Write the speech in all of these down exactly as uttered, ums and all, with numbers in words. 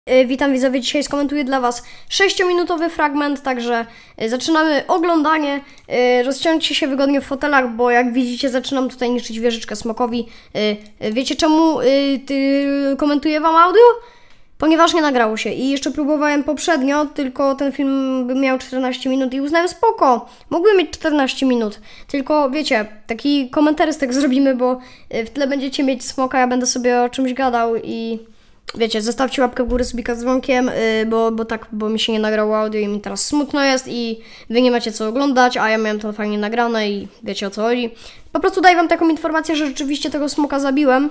Witam widzowie, dzisiaj skomentuję dla was sześciominutowy fragment, także zaczynamy oglądanie. Rozciągnijcie się wygodnie w fotelach, bo jak widzicie zaczynam tutaj niszczyć wieżyczkę smokowi. Wiecie czemu ty, komentuję wam audio? Ponieważ nie nagrało się i jeszcze próbowałem poprzednio, tylko ten film by miał czternaście minut i uznałem spoko, mógłby mieć czternaście minut, tylko wiecie, taki komentarystek zrobimy, bo w tle będziecie mieć smoka, ja będę sobie o czymś gadał i wiecie, zostawcie łapkę w górę, subika z dzwonkiem, yy, bo, bo tak, bo mi się nie nagrało audio i mi teraz smutno jest i wy nie macie co oglądać, a ja miałem to fajnie nagrane i wiecie o co chodzi. Po prostu daję wam taką informację, że rzeczywiście tego smoka zabiłem,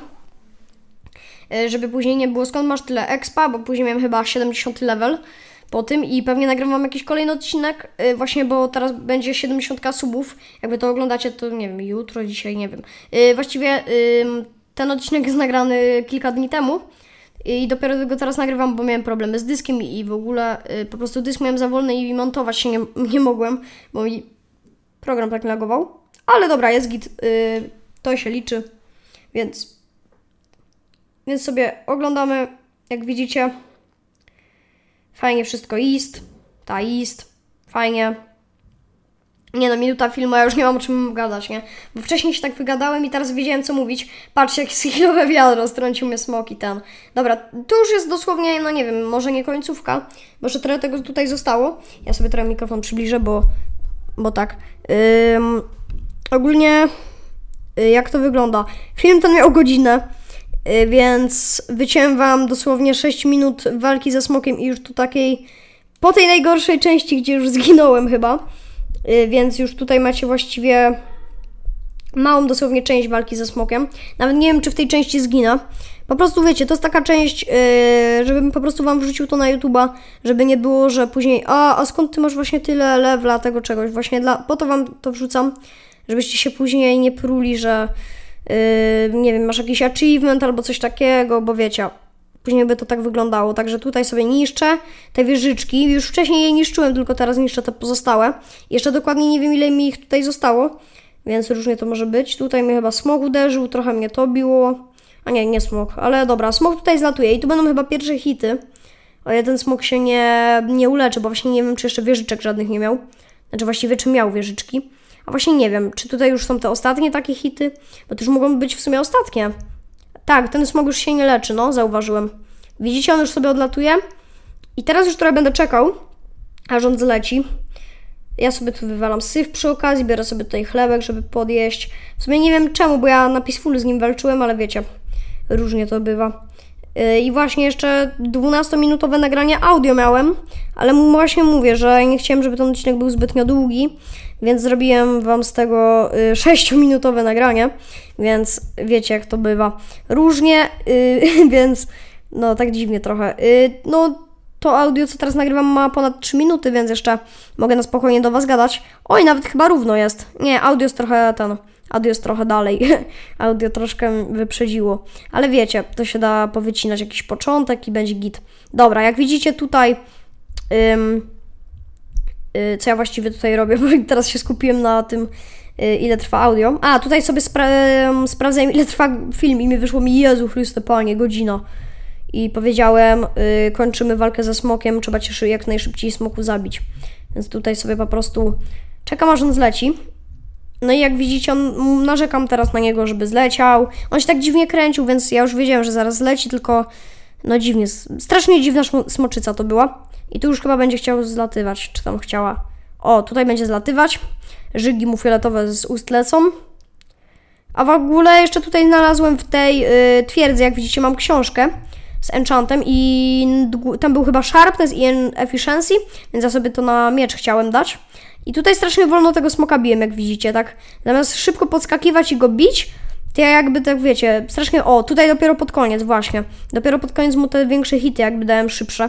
yy, żeby później nie było skąd masz tyle expa, bo później miałem chyba siedemdziesiąty level po tym i pewnie nagram wam jakiś kolejny odcinek, yy, właśnie, bo teraz będzie siedemdziesiąt subów, jakby to oglądacie, to nie wiem, jutro, dzisiaj, nie wiem. Yy, właściwie yy, ten odcinek jest nagrany kilka dni temu, i dopiero go teraz nagrywam, bo miałem problemy z dyskiem i w ogóle y, po prostu dysk miałem za wolny i montować się nie, nie mogłem, bo mi program tak lagował. Ale dobra, jest git, y, to się liczy, więc, więc sobie oglądamy, jak widzicie. Fajnie wszystko jest, ta jest, fajnie. Nie no, minuta filmu, ja już nie mam o czym gadać, nie? Bo wcześniej się tak wygadałem i teraz wiedziałem co mówić. Patrzcie, jak skillowe wiadro, strącił mnie smok i ten. Dobra, to już jest dosłownie, no nie wiem, może nie końcówka, bo jeszcze trochę tego tutaj zostało. Ja sobie trochę mikrofon przybliżę, bo, bo tak. Ym, ogólnie, yy, jak to wygląda? Film ten miał godzinę, yy, więc wyciąłem wam dosłownie sześć minut walki ze smokiem i już tu takiej, po tej najgorszej części, gdzie już zginąłem chyba. Yy, więc już tutaj macie właściwie małą dosłownie część walki ze smokiem. Nawet nie wiem, czy w tej części zginę. Po prostu wiecie, to jest taka część, yy, żebym po prostu wam wrzucił to na YouTube'a, żeby nie było, że później a, a skąd ty masz właśnie tyle levela tego czegoś. Właśnie dla, po to wam to wrzucam, żebyście się później nie pruli, że yy, nie wiem, masz jakiś achievement albo coś takiego, bo wiecie, później by to tak wyglądało. Także tutaj sobie niszczę te wieżyczki. Już wcześniej je niszczyłem, tylko teraz niszczę te pozostałe. Jeszcze dokładnie nie wiem, ile mi ich tutaj zostało, więc różnie to może być. Tutaj mnie chyba smok uderzył, trochę mnie to biło. A nie, nie smok, ale dobra, smok tutaj zlatuje i tu będą chyba pierwsze hity. O jeden smok się nie, nie uleczy, bo właśnie nie wiem, czy jeszcze wieżyczek żadnych nie miał. Znaczy właściwie, czy miał wieżyczki. A właśnie nie wiem, czy tutaj już są te ostatnie takie hity, bo to już mogą być w sumie ostatnie. Tak, ten smok już się nie leczy, no, zauważyłem. Widzicie, on już sobie odlatuje. I teraz już trochę będę czekał, aż on zleci. Ja sobie tu wywalam syf przy okazji, biorę sobie tutaj chlebek, żeby podjeść. W sumie nie wiem czemu, bo ja na Peacefulu z nim walczyłem, ale wiecie, różnie to bywa. Yy, I właśnie jeszcze dwunastominutowe nagranie audio miałem, ale właśnie mówię, że nie chciałem, żeby ten odcinek był zbytnio długi, więc zrobiłem wam z tego y, sześciominutowe nagranie, więc wiecie jak to bywa. Różnie, y, więc no tak dziwnie trochę. Y, no to audio, co teraz nagrywam, ma ponad trzy minuty, więc jeszcze mogę na spokojnie do was gadać. Oj, nawet chyba równo jest. Nie, audio jest trochę ten, audio jest trochę dalej. Audio troszkę wyprzedziło. Ale wiecie, to się da powycinać jakiś początek i będzie git. Dobra, jak widzicie tutaj... Ym, co ja właściwie tutaj robię, bo teraz się skupiłem na tym, ile trwa audio. A, tutaj sobie spra sprawdzałem, ile trwa film i mi wyszło mi, Jezu Chryste Panie, godzina. I powiedziałem, yy, kończymy walkę ze smokiem, trzeba cię jak najszybciej smoku zabić. Więc tutaj sobie po prostu czekam, aż on zleci. No i jak widzicie, on, narzekam teraz na niego, żeby zleciał. On się tak dziwnie kręcił, więc ja już wiedziałem, że zaraz zleci, tylko no dziwnie, strasznie dziwna smoczyca to była. I tu już chyba będzie chciał zlatywać, czy tam chciała. O, tutaj będzie zlatywać. Żygi mu fioletowe z ust lecą. A w ogóle jeszcze tutaj znalazłem w tej y, twierdzy, jak widzicie, mam książkę z enchantem i tam był chyba sharpness i efficiency, więc ja sobie to na miecz chciałem dać. I tutaj strasznie wolno tego smoka biłem, jak widzicie, tak? Zamiast szybko podskakiwać i go bić, to ja jakby tak wiecie, strasznie, o, tutaj dopiero pod koniec, właśnie. Dopiero pod koniec mu te większe hity jakby dałem szybsze.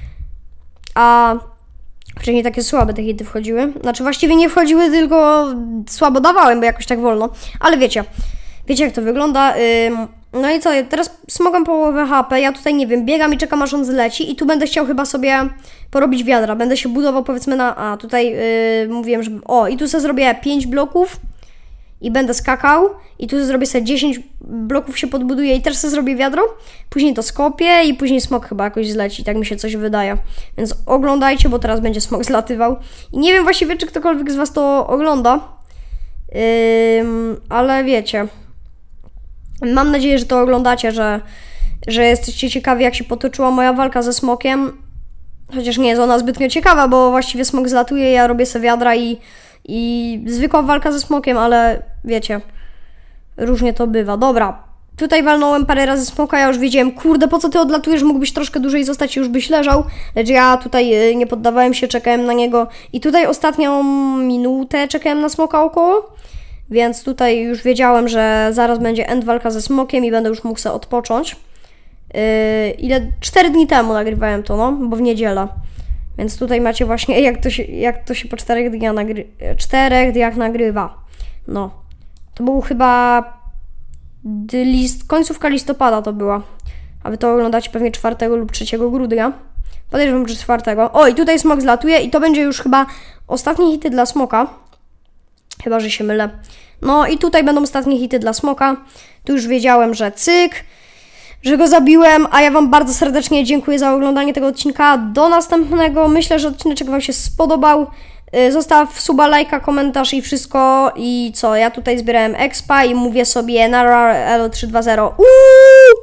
A wcześniej takie słabe te hity wchodziły. Znaczy właściwie nie wchodziły, tylko słabo dawałem, bo jakoś tak wolno. Ale wiecie, wiecie jak to wygląda. Ym, no i co, teraz smogam połowę H P, ja tutaj nie wiem, biegam i czekam aż on zleci i tu będę chciał chyba sobie porobić wiadra. Będę się budował powiedzmy na, a tutaj yy, mówiłem, że, o i tu sobie zrobię pięć bloków i będę skakał i tu zrobię sobie dziesięć bloków, się podbuduję i też sobie zrobię wiadro, później to skopię i później smok chyba jakoś zleci, tak mi się coś wydaje. Więc oglądajcie, bo teraz będzie smok zlatywał. I nie wiem właściwie, czy ktokolwiek z was to ogląda, Ym, ale wiecie, mam nadzieję, że to oglądacie, że, że jesteście ciekawi, jak się potoczyła moja walka ze smokiem. Chociaż nie jest ona zbytnio ciekawa, bo właściwie smok zlatuje, ja robię sobie wiadra i, i zwykła walka ze smokiem, ale wiecie, różnie to bywa. Dobra, tutaj walnąłem parę razy smoka, ja już wiedziałem, kurde, po co ty odlatujesz, mógłbyś troszkę dłużej zostać i już byś leżał, lecz ja tutaj nie poddawałem się, czekałem na niego i tutaj ostatnią minutę czekałem na smoka około, więc tutaj już wiedziałem, że zaraz będzie end walka ze smokiem i będę już mógł sobie odpocząć. Yy, ile? cztery dni temu nagrywałem to, no, bo w niedzielę. Więc tutaj macie właśnie, jak to się, jak to się po czterech dniach, nagry czterech dniach nagrywa. No. To był chyba list, końcówka listopada to była. A wy to oglądacie pewnie czwartego lub trzeciego grudnia. Podejrzewam, że czwartego. O, i tutaj smok zlatuje i to będzie już chyba ostatnie hity dla smoka. Chyba, że się mylę. No i tutaj będą ostatnie hity dla smoka. Tu już wiedziałem, że cyk, że go zabiłem, a ja wam bardzo serdecznie dziękuję za oglądanie tego odcinka. Do następnego. Myślę, że odcinek wam się spodobał. Zostaw suba, lajka, komentarz i wszystko. I co, ja tutaj zbierałem expa i mówię sobie nara elo trzy dwa zero. Uuu!